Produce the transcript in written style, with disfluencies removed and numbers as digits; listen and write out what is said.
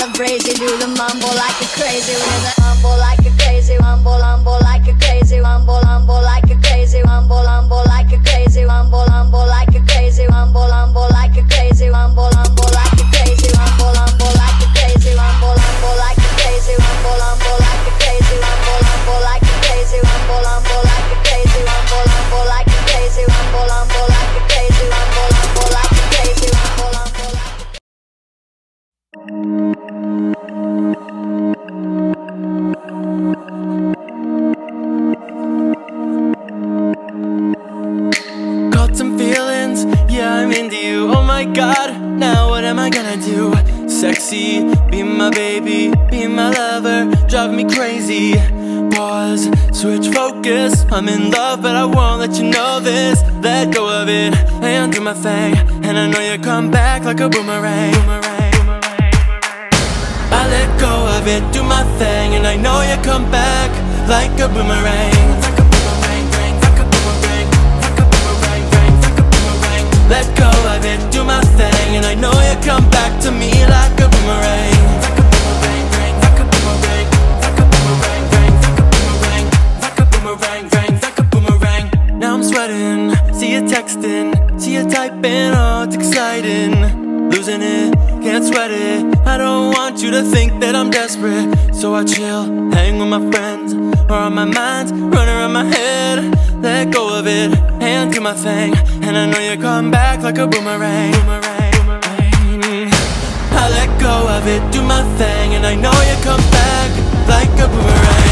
brazy, do the mumble like a crazy with a humble like a crazy, humble like a crazy, humble like a crazy, humble like a crazy, humble like a crazy, humble like a crazy, humble like a crazy, humble like a crazy, humble like a crazy, humble like a crazy, humble like a crazy, humble like a crazy, humble like a crazy, humble like a crazy, humble like a crazy, humble like Caught some feelings, yeah, I'm into you. Oh my god, now what am I gonna do? Sexy, be my baby, be my lover, drive me crazy. Pause, switch focus, I'm in love but I won't let you know this. Let go of it, and do my thing, and I know you come back like a boomerang. I let go of it, do my thing, and I know you come back like a boomerang. Let go of it, do my thing, and I know you come back to me like a boomerang. Now I'm sweating, see you texting, see you typing, oh it's exciting. Losing it, can't sweat it, I don't want you to think that I'm desperate. So I chill, hang with my friends, or on my mind's running around my head. Let go of it, and do my thing, and I know you come back like a boomerang. I let go of it, do my thing, and I know you come back like a boomerang.